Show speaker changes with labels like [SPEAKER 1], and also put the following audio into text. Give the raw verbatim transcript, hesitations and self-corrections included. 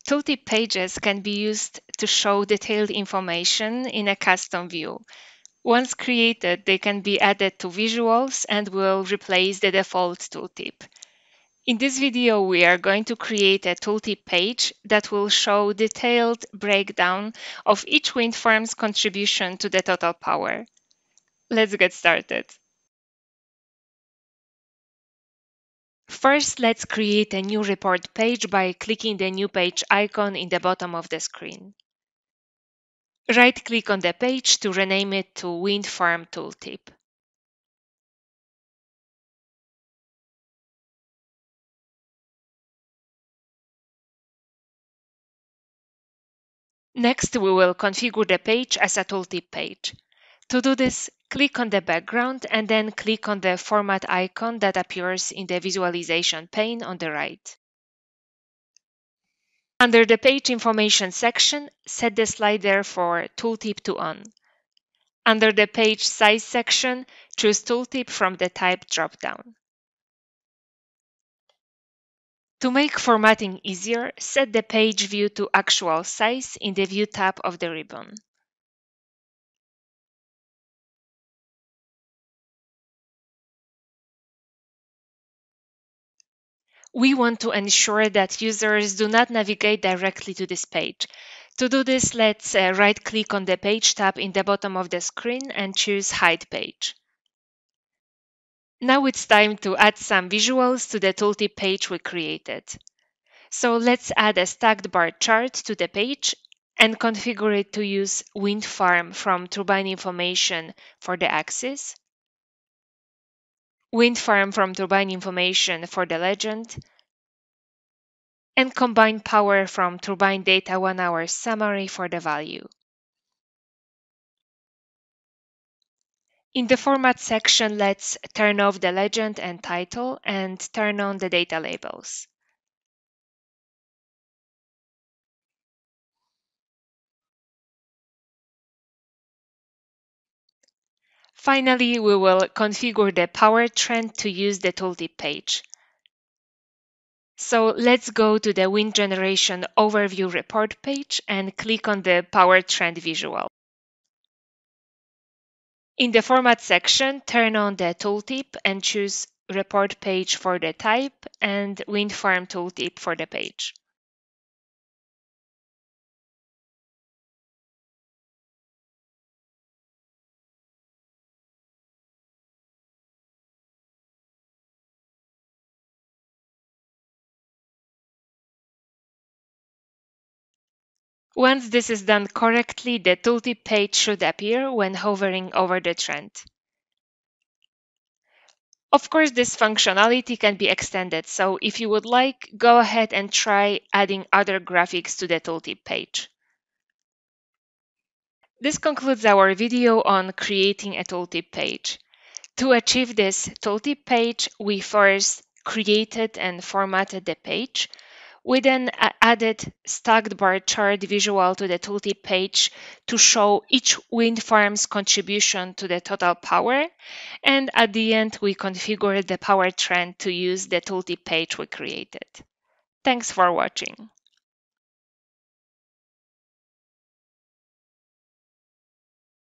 [SPEAKER 1] Tooltip pages can be used to show detailed information in a custom view. Once created, they can be added to visuals and will replace the default tooltip. In this video, we are going to create a tooltip page that will show detailed breakdown of each wind farm's contribution to the total power. Let's get started. First, let's create a new report page by clicking the New Page icon in the bottom of the screen. Right-click on the page to rename it to Wind Farm Tooltip. Next, we will configure the page as a tooltip page. To do this, click on the background and then click on the Format icon that appears in the visualization pane on the right. Under the Page Information section, set the slider for Tooltip to On. Under the Page Size section, choose Tooltip from the Type dropdown. To make formatting easier, set the page view to actual size in the View tab of the ribbon. We want to ensure that users do not navigate directly to this page. To do this, let's uh, right-click on the Page tab in the bottom of the screen and choose Hide Page. Now it's time to add some visuals to the tooltip page we created. So let's add a stacked bar chart to the page and configure it to use wind farm from turbine information for the axis, wind farm from turbine information for the legend, and combine power from turbine data one hour summary for the value. In the Format section, let's turn off the legend and title and turn on the data labels. Finally, we will configure the power trend to use the tooltip page. So let's go to the Wind Generation Overview report page and click on the Power Trend visual. In the Format section, turn on the tooltip and choose Report Page for the type and Wind Farm Tooltip for the page. Once this is done correctly, the tooltip page should appear when hovering over the trend. Of course, this functionality can be extended, so if you would like, go ahead and try adding other graphics to the tooltip page. This concludes our video on creating a tooltip page. To achieve this tooltip page, we first created and formatted the page. We then added stacked bar chart visual to the tooltip page to show each wind farm's contribution to the total power. And at the end, we configured the power trend to use the tooltip page we created. Thanks for watching.